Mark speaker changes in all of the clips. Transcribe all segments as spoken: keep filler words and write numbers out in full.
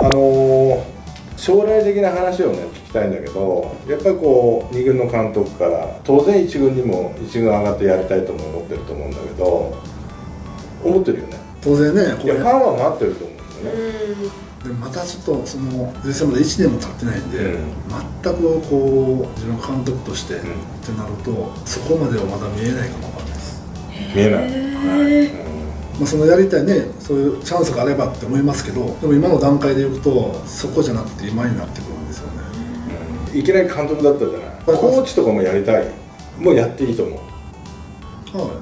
Speaker 1: あのー、将来的な話をね聞きたいんだけど、やっぱりこうに軍の監督から当然いち軍にもいち軍上がってやりたいとも思ってると思うんだけど、思ってるよね。
Speaker 2: 当然ね、
Speaker 1: いやファンは待ってると思うんだよね。
Speaker 2: でまたちょっとその実際まだいちねんも経ってないんで、うん、全くこう自分監督として、うん、ってなるとそこまではまだ見えないかもわかんないです。
Speaker 1: 見えない。はい。うん、
Speaker 2: まあそのやりたいね、そういうチャンスがあればって思いますけど、でも今の段階でいくとそこじゃなくて今になってくるんですよね。
Speaker 1: うん、いきなり監督だったじゃない。コーチとかもやりたい。もうやっていいと思う。はい。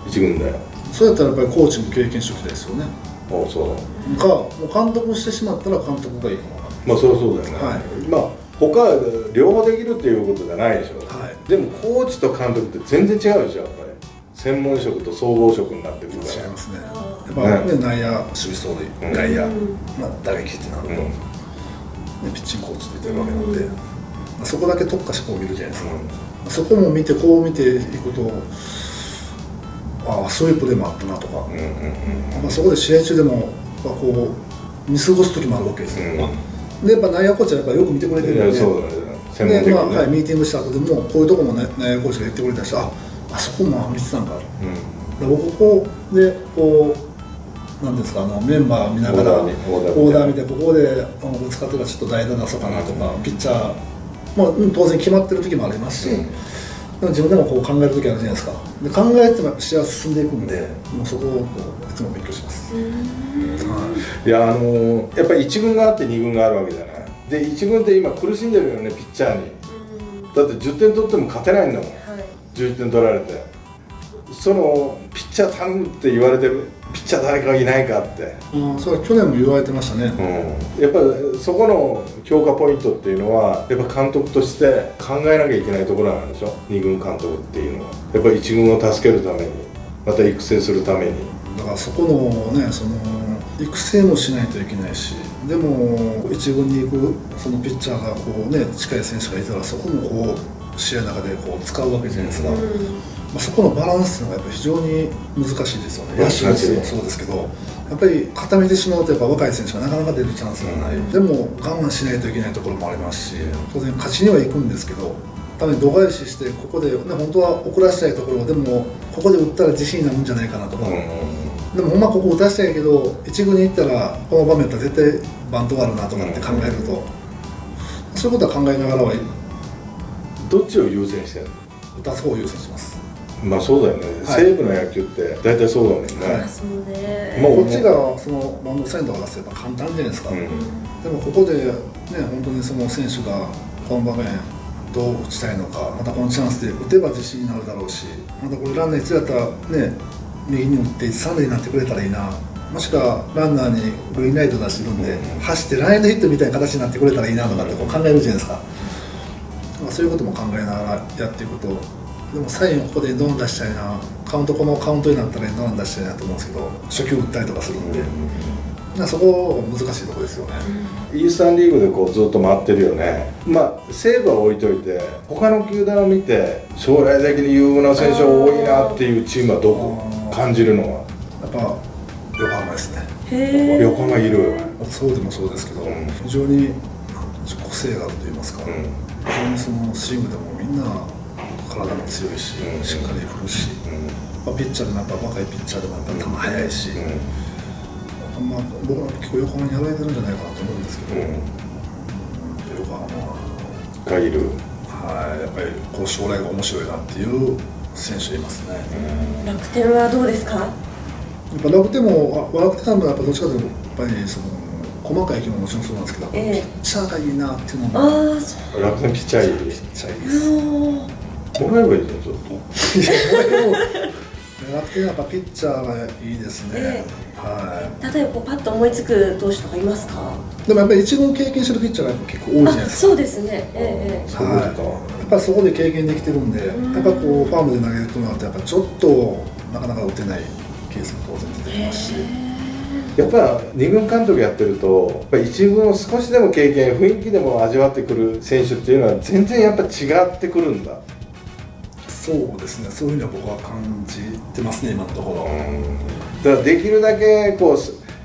Speaker 1: 一軍だよ。
Speaker 2: そうやったらやっぱりコーチも経験しておきたいですよね。
Speaker 1: ああそう
Speaker 2: か、もう監督してしまったら監督がいいかもわかんない。
Speaker 1: まあそりゃそうだよね。はい、まあ他は両方できるっていうことじゃないでしょ。はい、でもコーチと監督って全然違うでしょやっぱり。専門職と総合職になってくるから。
Speaker 2: 違いますね。やっぱね、内野、守備走塁、外野、まあ打撃ってなると、ね、ピッチングコーチって言ってるわけなんで、まあ、そこだけ特化してこう見るじゃないですか。うん、そこも見てこう見ていくと。ああそういうプレーもあったなとか、まあそこで試合中でもまあこう見過ごす時もあるわけですよ。うん、でやっぱ内野コーチはやっぱよく見てくれてるんで、でまあはいミーティングした後でもこういうとこもね内野コーチが言ってくれたりして、ああそこも見てたんか。うん、僕ここでこうなんですかあのメンバー見ながらオーダー見てここでぶつかってたらちょっと代打出そうかなとか、ピッチャーまあ当然決まってる時もありますし。うん自分でもこう考える時あるじゃないですか。で考えてもやっぱ試合は進んでいくんで、もうそこをこういつも勉強します。
Speaker 1: いやあのー、やっぱりいち軍があってに軍があるわけじゃない。でいち軍って今苦しんでるよねピッチャーに。だってじゅってん取っても勝てないんだもん。はい、じゅういってん取られて。そのピッチャー頼むって言われてるピッチャー誰かいないかって。
Speaker 2: うん、それは去年も言われてましたね。
Speaker 1: うん、やっぱりそこの強化ポイントっていうのはやっぱ監督として考えなきゃいけないところなんでしょ。に軍監督っていうのはやっぱりいち軍を助けるためにまた育成するために。
Speaker 2: だからそこのねその育成もしないといけないし、でもいち軍に行くそのピッチャーがこうね近い選手がいたらそこもこう試合の中でこう使うわけじゃないですか。うんまあそこのバランスがやっぱ非常に難しいですよね。野手もそうですけど、やっぱり固めてしまうとやっぱ若い選手がなかなか出るチャンスがない。うん、でも我慢しないといけないところもありますし、当然勝ちには行くんですけど、多分度外視してここで、ね、本当は怒らせたいところでもここで打ったら自信になるんじゃないかなとか。うん、でもほんまここ打たせたいけど一軍に行ったらこの場面だったら絶対バントがあるなとかって考えると、うん、そういうことは考えながらは
Speaker 1: どっちを優先してるの？
Speaker 2: 打たす方を優先します。
Speaker 1: まあそうだよね、はい、西武の野球って大体そうだもんね、はい、
Speaker 2: そうねまあ、こっちがそのバンドセンターを出せば簡単じゃないですか。うん、でもここでね本当にその選手がこの場面どう打ちたいのか、またこのチャンスで打てば自信になるだろうし、またこれランナーいちだったらね右に打ってさん塁になってくれたらいいな、もしくはランナーにグリーンライト出してるんで、うん、走ってランエンドヒットみたいな形になってくれたらいいなとかってこう考えるじゃないですか。まあ、そういうことも考えながらやっていくと、でもサインをここでどん出したいな、カウントこのカウントになったらどん出したいなと思うんですけど、初球打ったりとかするんで、うん、そこ難しいところですよね。
Speaker 1: イースタンリーグでこうずっと回ってるよね。まあ西武は置いといて他の球団を見て将来的に有望な選手が多いなっていうチームはどこ感じるのは？
Speaker 2: やっぱ横浜ですね。
Speaker 1: 横浜いる。
Speaker 2: そうでもそうですけど、うん、非常に個性があると言いますか、うん、非常にそのチームでもみんな体も強いし、うん、しっかり振るし、うん、ピッチャーでもやっぱ若いピッチャーでもやっぱ球速いし、うん、まあ、僕は結構横浜にやられてるんじゃないかなと思うんですけど、うん、横浜
Speaker 1: がいる。
Speaker 2: はい、やっぱりこう将来が面白いなっていう選手いますね。
Speaker 3: うん、楽天はどうですか？
Speaker 2: やっぱ楽天も楽天もやっぱどっちかというとやっぱりその細かい気ももちろんそうなんですけど、えー、ピッチャーがいいなっていうのも。
Speaker 1: ああ、楽天ピッチャーいい。
Speaker 2: ピッチャーいいです。
Speaker 1: もらえばいいじゃんちょっと。
Speaker 2: 楽天はやっぱピッチャーがいいですね。
Speaker 3: えー、はい。例えばこうパッと思いつく投手とかいますか？
Speaker 2: でもやっぱり一軍経験してるピッチャーが結構多いじゃないですか。
Speaker 3: そうですね。ええー。
Speaker 2: はい。やっぱりそこで経験できてるんで、やっぱこうファームで投げるとなるとやっぱちょっとなかなか打てないケースも当然出てきますし。
Speaker 1: やっぱに軍監督やってるとやっぱいち軍を少しでも経験雰囲気でも味わってくる選手っていうのは全然やっぱ違ってくるんだ。
Speaker 2: そうですね、そういうふうには僕は感じてますね今のところ。
Speaker 1: だからできるだけこう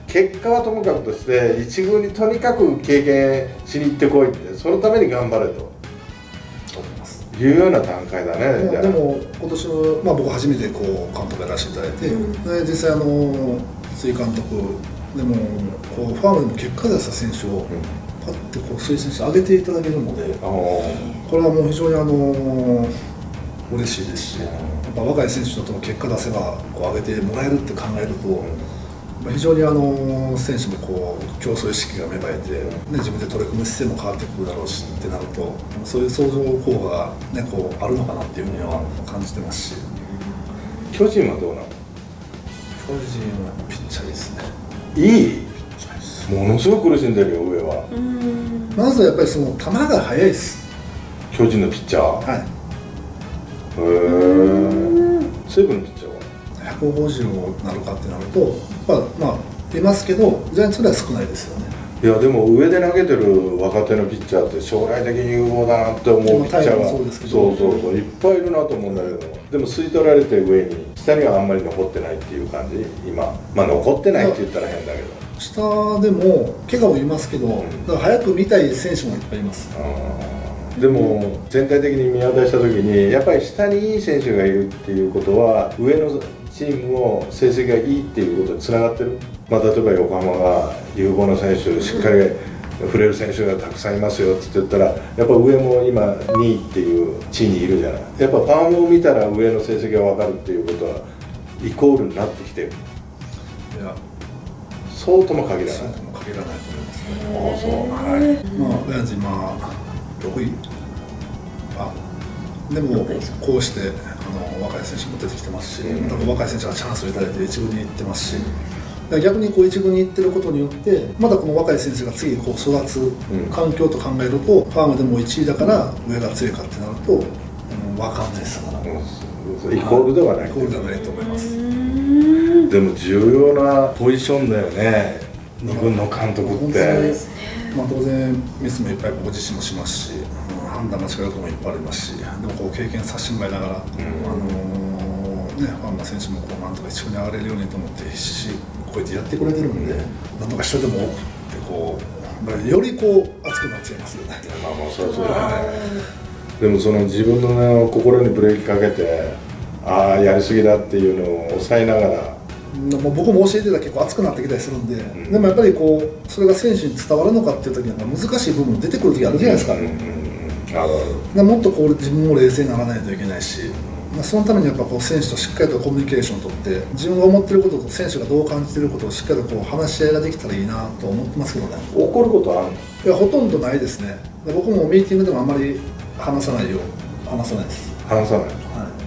Speaker 1: 結果はともかくとして一軍にとにかく経験しに行ってこいって、そのために頑張れというような段階だね。
Speaker 2: でも今年の、まあ、僕初めてこう監督やらせていただいて、うん、で実際あの辻監督でもこうファームでも結果出した選手をパッてこう推薦して上げていただけるので、うん、これはもう非常にあの嬉しいですし、やっぱ若い選手との結果出せばこう上げてもらえるって考えると、うん、非常にあの選手もこう競争意識が芽生えて、ね、自分で取り組む姿勢も変わってくるだろうしってなると、そういう相乗効果が、ね、こうあるのかなっていうふうには感じてますし。
Speaker 1: 巨人はどうなの？
Speaker 2: 巨人はピッチャーですね。
Speaker 1: いい？ものすごく苦しんでるよ上は。
Speaker 2: まずはやっぱりその球が速いです。
Speaker 1: 巨人のピッチャー。
Speaker 2: はい。
Speaker 1: へえ。西武のピッチャーは
Speaker 2: ひゃくごじゅうになるかってなると、まあまあいますけど、ジャイアンツでは少ないですよね。
Speaker 1: いやでも上で投げてる若手のピッチャーって将来的に有望だなって思うピッチャーがそうそうそういっぱいいるなと思うんだけど、でも吸い取られて上に下にはあんまり残ってないっていう感じ今。まあ残ってないって言ったら変だけど、
Speaker 2: 下でも怪我もいますけど、うん、だから早く見たい選手もいっぱいいます。
Speaker 1: でも全体的に見渡した時にやっぱり下にいい選手がいるっていうことは上のチームの成績がいいっていうことにつながってる。まあ、例えば横浜が有望な選手しっかり触れる選手がたくさんいますよって言ったら、やっぱ上も今にいっていう地位にいるじゃない。やっぱファンを見たら上の成績が分かるっていうことはイコールになってきてる。
Speaker 2: いや
Speaker 1: そうとも限らない。
Speaker 2: そうとも限らないと思いますね。
Speaker 1: ああそう。はい。
Speaker 2: まあ親父今ろくい。あでもこうしてあの若い選手も出てきてますし、うん、若い選手がチャンスをいただいて一軍に行ってますし、逆にこう一軍に行ってることによってまだこの若い選手が次こう育つ環境と考えると、うん、ファームでもいちいだから上が強いかってなると、うん、分かんないですから、
Speaker 1: うん、イコールではない。
Speaker 2: イコールではないと思います。
Speaker 1: でも重要なポジションだよね、に軍の監督って。
Speaker 2: まあ、当然ミスもいっぱい僕自身もしますし、うん、判断間違うこともいっぱいありますし、でもこう経験させてもらいながら、うん、あのーね、ファンの選手もこうなんとか一緒に上がれるようにと思って必死こうやってやってくれてるんで、なんとか一人でも多くってこうよりこう熱くなっちゃいますよね。
Speaker 1: まあまあそうそうだね。でもその自分の、ね、心にブレーキかけて、ああやりすぎだっていうのを抑えながら。
Speaker 2: もう僕も教えてたら結構熱くなってきたりするんで、うん、でもやっぱりこうそれが選手に伝わるのかっていう時には難しい部分も出てくる時あるじゃないですか。もっとこう自分も冷静にならないといけないし、まあ、そのためにやっぱこう選手としっかりとコミュニケーションを取って自分が思ってることと選手がどう感じてることをしっかりとこう話し合いができたらいいなと思ってますけどね。
Speaker 1: 怒ることあるの？
Speaker 2: いやほとんどないですね。僕もミーティングでもあんまり話さないよう話さないです。
Speaker 1: 話さない、はい、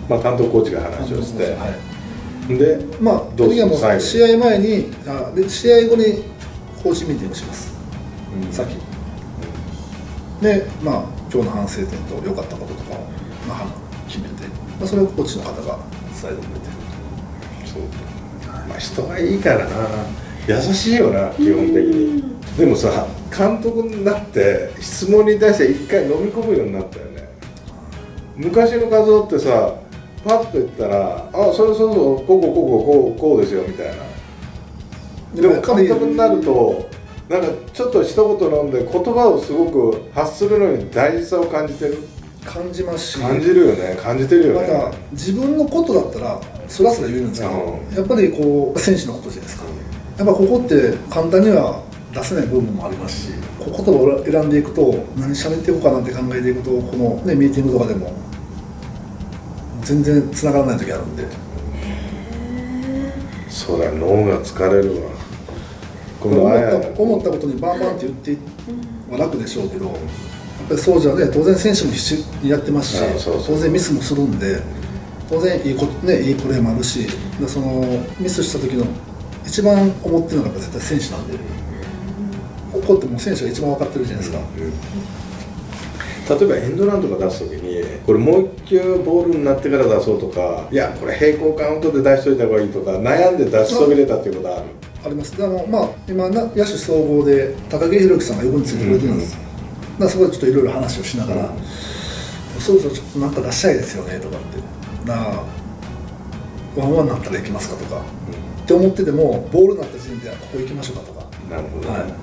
Speaker 1: まあ監督コーチが話をして、はい、で
Speaker 2: まあどうも試合前にあで試合後にコーチミーティングします、うん、さっきでまあ今日の反省点と良かったこととかを、まあ、決めて、まあ、それをコーチの方が伝えてくれてる。
Speaker 1: そうまあ人がいいからな、優しいよな基本的に。でもさ監督になって質問に対して一回飲み込むようになったよね。昔の画像ってさパッと言ったら「あそれそうそうこうこうこうこうこうですよ」みたいな。でも監督になるとなんかちょっと一言飲んで言葉をすごく発するのに大事さを感じてる。
Speaker 2: 感じますし
Speaker 1: 感じるよね感じてるよね。
Speaker 2: また自分のことだったらそらそら言えるんですけど、うん、やっぱりこう選手のことじゃないですか。やっぱここって簡単には出せない部分もありますし、こう言葉を選んでいくと何喋っていこうかなって考えていくとこの、ね、ミーティングとかでも全然つながらない時あるんで。
Speaker 1: そりゃ脳が疲れるわ。この
Speaker 2: 思った思ったことにバンバンって言っては楽でしょうけど、やっぱりそうじゃね当然選手も必死にやってますし、そうそう当然ミスもするんで当然いいこ、ね、いいプレーもあるし、でそのミスした時の一番思ってるのが絶対選手なんで、怒っても選手が一番分かってるじゃないですか。
Speaker 1: うん、例えばエンドランとか出す時にこれもう一球ボールになってから出そうとか、いやこれ平行カウントで出しといた方がいいとか悩んで出しそびれたっていうことはある？
Speaker 2: あります。でもまあ今野手総合で高木宏樹さんが横についてくれてるんです。うんうん、だからそこでちょっといろいろ話をしながら、うん、そろそろちょっとなんか出したいですよねとかって、なあワンワンになったら行きますかとか、うん、っって思っててもボールになった時点でここ行きましょうかとか、
Speaker 1: なるほど、
Speaker 2: はい、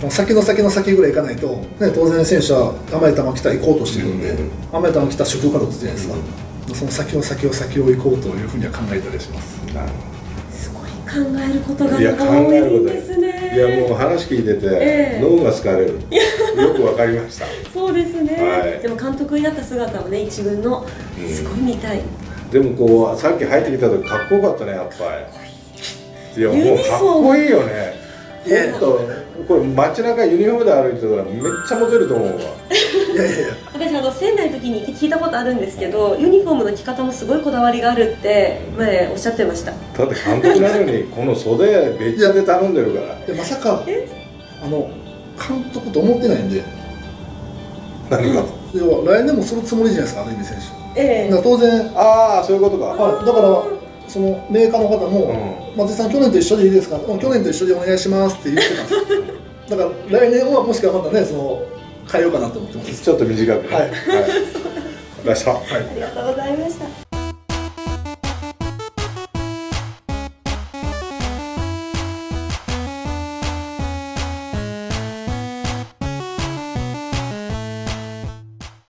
Speaker 2: 先の先の先ぐらい行かないと、ね、当然選手は甘い球来た行こうとしてるんで、うん、甘い球来たら初球から打つじゃないですか、うん、その先の先を先を行こうというふうには考えたりします。
Speaker 1: なるほど、
Speaker 3: すごい考えることが多いんですね。
Speaker 1: いやもう話聞いてて、えー、脳が疲れるよくわかりました。そうですね、はい、
Speaker 3: でも監督になった姿をね一軍のすごい見たい、
Speaker 1: うん、でもこうさっき入ってきた時かっこよかったねやっぱり。いやもうかっこいいよね。もっとこれ街中ユニフォームで歩いてたらめっちゃモテると思うわ。
Speaker 2: いやいやいや、
Speaker 3: 私あの仙台の時に聞いたことあるんですけど、ユニフォームの着方もすごいこだわりがあるって前おっしゃってました。
Speaker 1: だって監督なのにこの袖べっちゃで頼んでるから。
Speaker 2: でまさかあの監督と思ってないんで。
Speaker 1: 何が？
Speaker 2: 要は来年もするつもりじゃないですか、ある意味選手。
Speaker 3: ええ。
Speaker 2: だから当然。
Speaker 1: ああそういうことか。
Speaker 2: はい。だからそのメーカーの方も、うん、松井さん去年と一緒でいいですか？去年と一緒でお願いしますって言ってます。だから来年はもしかまたねその変えようかなと思ってます。
Speaker 1: ちょっと短く、ね。
Speaker 2: はい。はい。
Speaker 1: 出した。はい。
Speaker 3: ありがとうございました。